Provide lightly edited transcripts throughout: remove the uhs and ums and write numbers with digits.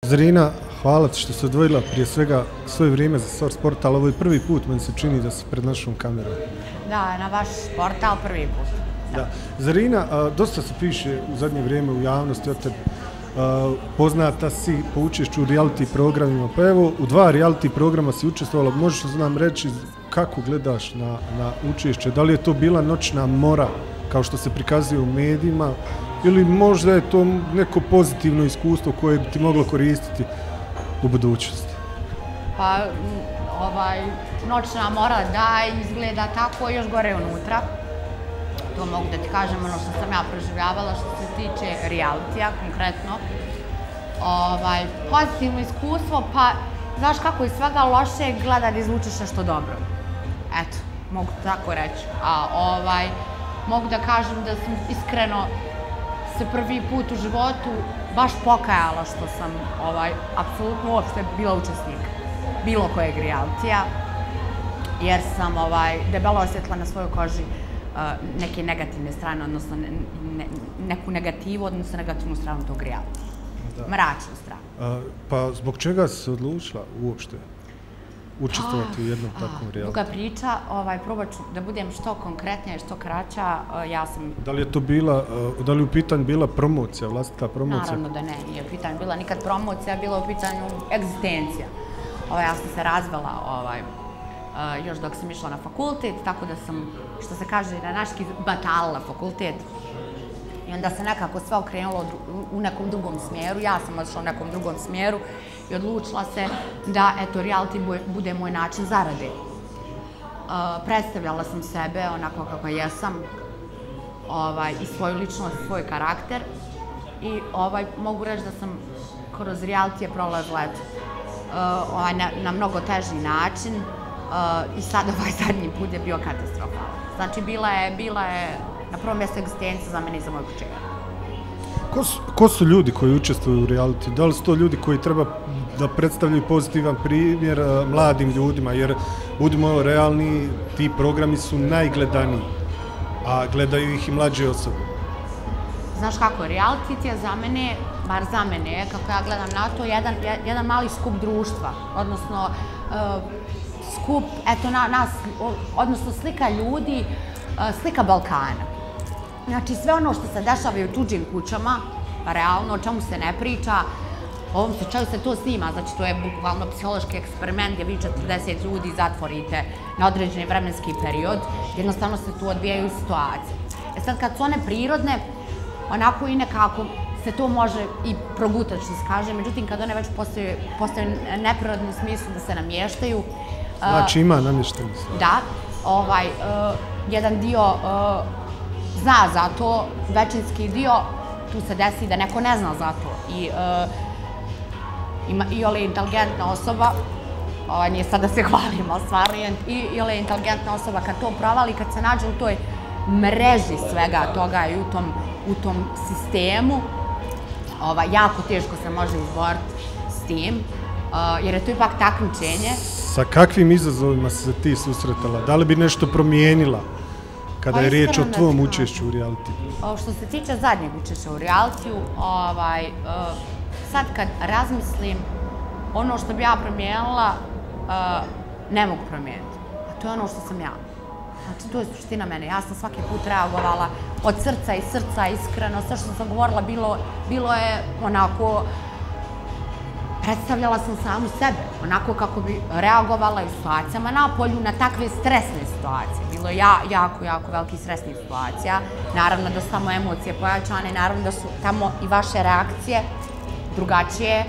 Zarina, hvala ti što si odvojila prije svega svoje vrijeme za SORS portal. Ovo je prvi put, meni se čini da si pred našom kamerom. Da, na vaš portal prvi put. Da. Zarina, dosta se piše u zadnje vrijeme u javnosti o tebi. Poznata si po učešću u reality programima. Pa evo, u 2 reality programa si učestvovala. Možeš li nam reći kako gledaš na učešće? Da li je to bila noćna mora, kao što se prikazuje u medijima, ili možda je to neko pozitivno iskustvo koje bi ti moglo koristiti u budućnosti? Pa, noćna mora da izgleda tako, još gore unutra. To mogu da ti kažem, ono što sam ja proživljavala što se tiče realitija, konkretno. Pozitivno iskustvo, pa znaš kako iz svega loše gleda da izvučeš nešto dobro. Eto, mogu tako reći. Mogu da kažem da sam iskreno se prvi put u životu baš pokajala što sam apsolutno uopšte bila učesnik bilo kojeg realitija, jer sam debelo osjetila na svojoj koži neke negativne strane, odnosno neku negativu, odnosno negativnu stranu tog realitija. Mračnu stranu. Pa zbog čega si se odlučila uopšte učestvovati u jednom takvom realitiju? Duga priča, probat ću da budem što konkretnija i što kraća. Da li je to bila, da li u pitanju bila promocija, vlastita promocija? Naravno da ne, nije u pitanju bila nikad promocija, bila u pitanju egzistencija. Ja sam se razvela još dok sam išla na fakultet, tako da sam, što se kaže na naški, batalila fakultet. I onda se nekako sve okrenulo u nekom drugom smjeru, ja sam odšla u nekom drugom smjeru i odlučila se da, eto, reality bude moj način zarade. Predstavljala sam sebe onako kako jesam, i svoju ličnost, svoj karakter, i mogu reći da sam kroz reality prolazila na mnogo teži način, i sad zadnji put je bio katastrofalan. Znači, bila je na prvom mjestu egzistencija za mene i za moj početak. Ko su ljudi koji učestvuju u reality? Da li su to ljudi koji treba da predstavljaju pozitivan primjer mladim ljudima? Jer, budimo realni, ti programi su najgledaniji, a gledaju ih i mlađe osobe. Znaš kako, reality je za mene, bar za mene, kako ja gledam na to, jedan mali skup društva, odnosno skup, eto, nas, odnosno slika ljudi, slika Balkana. Znači, sve ono što se dešava i u tuđim kućama, realno, o čemu se ne priča, u ovom slučaju se to snima, znači to je bukvalno psihološki eksperiment gdje vi 40 ljudi zatvorite na određeni vremenski period, jednostavno se tu odvijaju situacije. Sad, kad su one prirodne, onako i nekako se to može i progutati, što se kaže, međutim, kad one već postaju neprirodne u smislu da se namještaju. Znači, ima namještenost. Da, jedan dio zna za to, većinski dio, tu se desi da neko ne zna za to. I ole inteligentna osoba, nije sad da se hvalim, ali stvarno, i ole inteligentna osoba kad to provali, kad se nađe u toj mreži svega toga i u tom sistemu, jako teško se može izboriti s tim, jer je to ipak takmičenje. Sa kakvim izazovima si se ti susretala? Da li bi nešto promijenila kada je riječ o tvom učešću u realitiju? Što se tiče zadnjeg učešća u realitiju, sad kad razmislim, ono što bi ja promijenila, ne mogu promijeniti. A to je ono što sam ja. Znači, to je suština mene. Ja sam svaki put reagovala od srca i srca, iskreno. Sve što sam govorila bilo je onako... Predstavljala sam samu sebe, onako kako bi reagovala u situacijama na polju, na takve stresne situacije. Bilo je jako velikih stresnih situacija. Naravno da su tamo emocije pojačane, naravno da su tamo i vaše reakcije drugačije.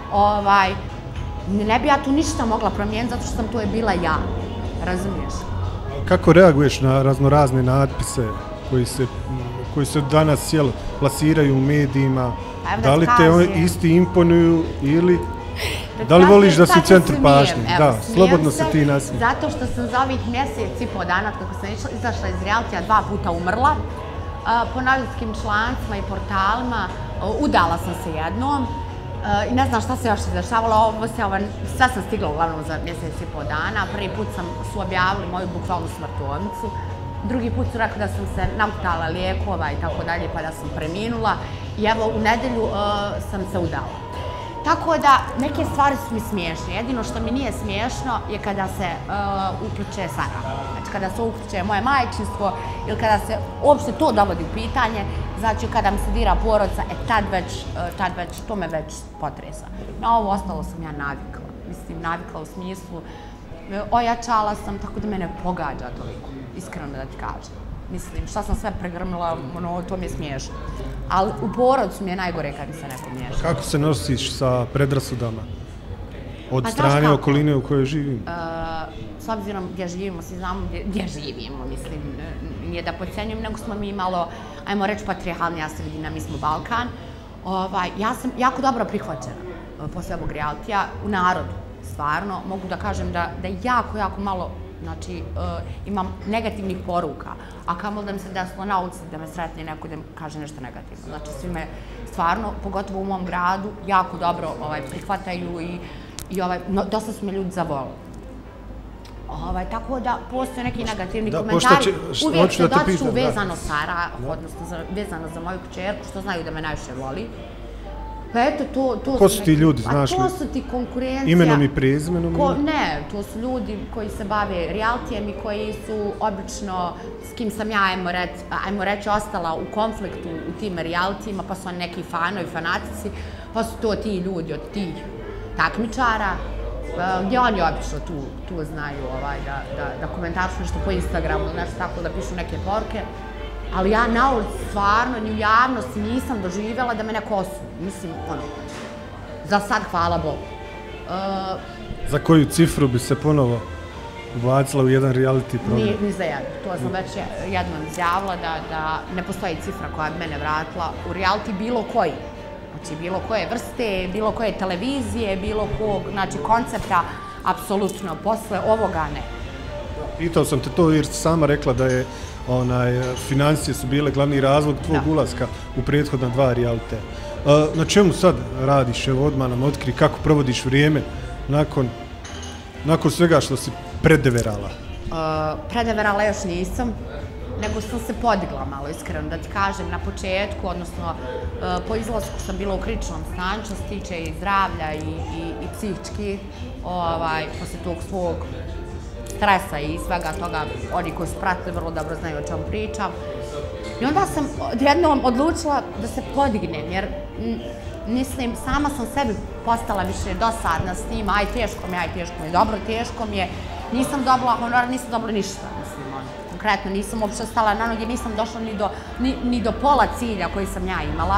Ne bi ja tu ništa mogla promijeniti zato što sam to je bila ja. Razumiješ? Kako reaguješ na raznorazne natpise koji se danas plasiraju u medijima? Da li te isti imponuju ili da li voliš da si u centru pažnje? Da, slobodno se ti nasmijem. Zato što sam za ovih mjesec i po dana, kako sam izašla iz realitija, 2 puta umrla, po novinarskim člancima i portalima, udala sam se jednom i ne znam šta se još izdešavalo, sve sam stigla uglavnom za mjesec i po dana. Prvi put su objavili moju bukvalnu smrtovnicu, drugi put su rekli da sam se nagutala lijekova i tako dalje, pa da sam preminula. I evo, u nedelju sam se udala. Tako da, neke stvari su mi smiješne. Jedino što mi nije smiješno je kada se upliče Sara. Znači, kada se upliče moje majčinstvo ili kada se uopšte to dovodi u pitanje, znači kada mi se dira porodica, tad već, to me već potresa. Na ovo ostalo sam ja navikla. Mislim, navikla u smislu, ojačala sam, tako da mene pogađa toliko, iskreno da ti kažem. Mislim, šta sam sve pregrmila, to mi je smiješno. Ali u porodcu mi je najgore kad mi se neko miješa. Kako se nosiš sa predrasudama? Od strane okoline u kojoj živim? S obzirom gdje živimo, svi znamo gdje živimo, mislim, nije da podcenjujem, nego smo mi malo, ajmo reći, patrijarhalnija sredina, mi smo Balkan. Ja sam jako dobro prihvaćena posle ovog realitija u narodu, stvarno. Mogu da kažem da je jako malo, znači, imam negativnih poruka, a kamo da mi se desilo na ulici da me sretne neko da mi kaže nešto negativno. Znači, svi me stvarno, pogotovo u mom gradu, jako dobro prihvataju i dosta su me ljudi zavolili. Tako da postoje neki negativni komentari. Uvijek se doću vezano Sara, odnosno vezano za moju kćerku, što znaju da me najviše voli. Pa eto, to su... Ko su ti ljudi, znaš li? To su ti konkurencija... Imenom i prezimenom? Ne, to su ljudi koji se bave realitijem i koji su obično, s kim sam ja, ajmo reći, ostala u konfliktu u tim realitijima, pa su oni neki fanovi, fanatici, pa su to ti ljudi od tih takmičara, gdje oni obično tu znaju da komentaršu nešto po Instagramu, nešto tako da pišu neke poruke. Ali ja na ulici stvarno, ni u javnosti nisam doživjela da me neko osudi. Mislim, za sad hvala Bogu. Za koju cifru bi se ponovo ubacila u jedan reality program? Ni za jednu. To sam već jednom izjavila da ne postoji cifra koja bi mene vratila u reality bilo koji. Znači, bilo koje vrste, bilo koje televizije, bilo kog, znači, koncepta, apsolutno, posle ovoga ne. Pitao sam te to jer si sama rekla da je financije su bile glavni razlog tvog ulaska u prethodna 2 realite. Na čemu sad radiš? Evo, odmah nam otkri kako provodiš vrijeme nakon svega što si predeverala. Predeverala još nisam, nego sam se podigla malo, iskreno da ti kažem, na početku, odnosno po izlasku sam bila u kritičnom stanju, što se tiče i zdravlja i psihički, posle tog svog stresa i svega toga, oni koji su pratili vrlo dobro znaju o čemu pričam. I onda sam jednom odlučila da se podignem, jer mislim, sama sam sebi postala više dosadna s tim, aj teško mi je, dobro, teško mi je, nisam dobila honorar, nisam dobila ništa, mislim, konkretno nisam uopšte stala na noge, nisam došla ni do pola cilja koji sam ja imala.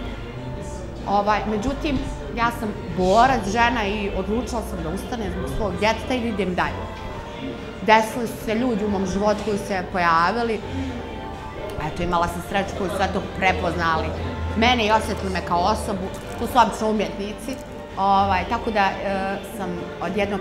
Međutim, ja sam borac, žena i odlučila sam da ustanem zbog svog djeteta i da idem dalje. Desili su se ljudi u mom životu koji su se pojavili. Eto, imala sam sreću koji su sve to prepoznali mene i osjetili me kao osobu. To su obično umjetnici. Tako da sam od jednog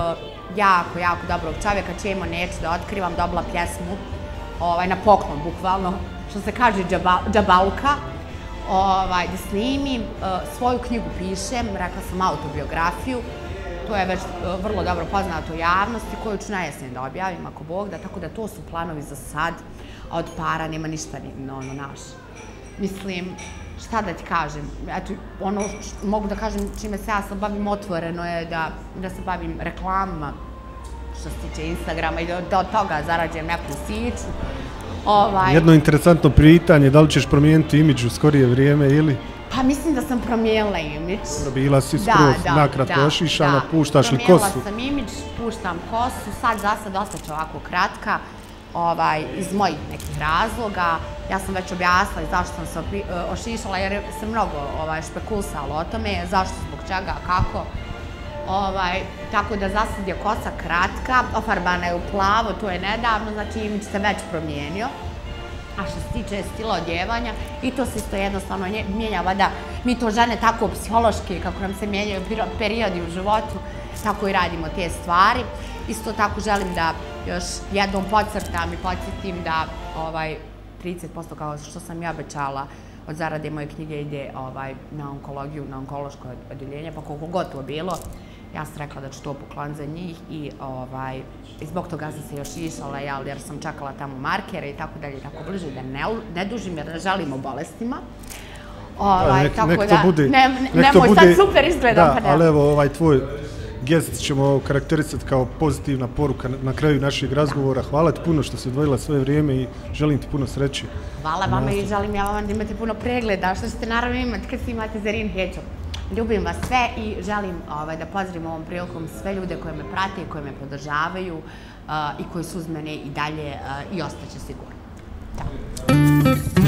jako dobrog čovjeka, čije ime neću da otkrivam, dobila pjesmu na poklon, bukvalno, što se kaže džabaluka, da snimim. Svoju knjigu pišem, rekla sam autobiografiju. To je već vrlo dobro poznato u javnosti, koju ću na jesen da objavim, ako Bog da, tako da to su planovi za sad, a od para nema ništa naš. Mislim, šta da ti kažem, eto, ono mogu da kažem čime se ja sad bavim otvoreno je da se bavim reklamama, što se tiče Instagrama i da od toga zarađujem neku siću. Jedno interesantno pitanje, da li ćeš promijeniti imidž u skorije vrijeme ili? Pa mislim da sam promijenila imidž. Bila si skroz nakratko ošišana, puštaš li kosu? Promijenila sam imidž, puštam kosu, sad za sad ostaće ovako kratka, iz mojih nekih razloga. Ja sam već objasnila zašto sam se ošišala jer se mnogo špekulisalo o tome, zašto, zbog čega, kako. Tako da za sad je kosa kratka, ofarbana je u plavo, to je nedavno, znači imidž se već promijenio. A što se tiče stila odjevanja, i to se isto jednostavno mijenja, vada mi to žene tako psihološki, kako nam se mijenjaju periodi u životu, tako i radimo te stvari. Isto tako želim da još jednom podcrtam i podsjetim da 30% kao što sam i obećala od zarade moje knjige ide na onkologiju, na onkološko odjeljenje, pa koliko god to bilo, ja sam rekla da ću to pokloniti za njih i zbog toga sam se još išala, jer sam čekala tamo markere i tako dalje, tako bliže da ne dužim jer ne želim o bolestima. Tako da, nemoj sad super izgledam. Da, ali evo ovaj tvoj gest ćemo karakterisati kao pozitivna poruka na kraju našeg razgovora. Hvala ti puno što si odvojila svoje vrijeme i želim ti puno sreće. Hvala vama i želim ja vama da imate puno pregleda, što ćete naravno imati kad snimate Zerin Heđo. Ljubim vas sve i želim da pozdravim ovom prilikom sve ljude koje me prate i koje me podržavaju i koji su uz mene i dalje i ostaće sigurno. Ćao.